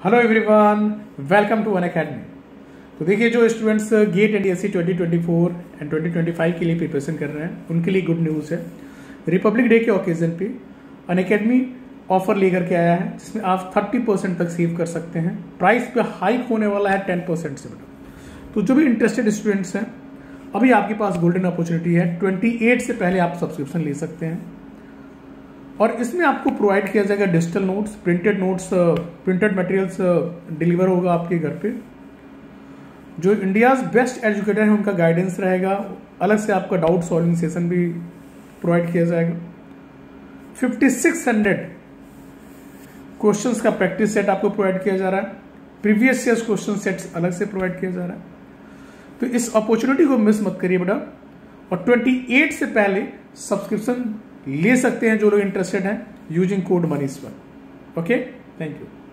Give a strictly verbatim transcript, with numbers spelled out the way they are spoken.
Hello everyone, welcome to Unacademy. तो देखिए, जो students GATE and ESE twenty twenty four and twenty twenty five के लिए preparation कर रहे हैं उनके लिए गुड न्यूज़ है। रिपब्लिक डे के ओकेजन पे अनअकैडमी ऑफर लेकर के आया है जिसमें आप थर्टी परसेंट तक सेव कर सकते हैं। प्राइस पे हाइक होने वाला है टेन परसेंट से बेटा। तो जो भी इंटरेस्टेड स्टूडेंट्स हैं, अभी आपके पास गोल्डन अपॉर्चुनिटी है। अट्ठाईस से पहले आप सब्सक्रिप्शन ले सकते हैं और इसमें आपको प्रोवाइड किया जाएगा digital notes, printed notes, printed materials deliver होगा आपके घर पे। जो इंडियाज बेस्ट एजुकेटर है उनका गाइडेंस रहेगा। अलग से आपका डाउट सॉल्विंग सेशन भी प्रोवाइड किया जाएगा। फिफ्टी सिक्स हंड्रेड क्वेश्चंस का प्रैक्टिस सेट आपको प्रोवाइड किया जा रहा है। प्रीवियस ईयर्स क्वेश्चन सेट्स अलग से प्रोवाइड किया जा रहा है। तो इस अपॉर्चुनिटी को मिस मत करिए बेटा, और अट्ठाईस से पहले सब्सक्रिप्शन ले सकते हैं जो लोग इंटरेस्टेड हैं यूजिंग कोड मनीष पर। Okay, thank you.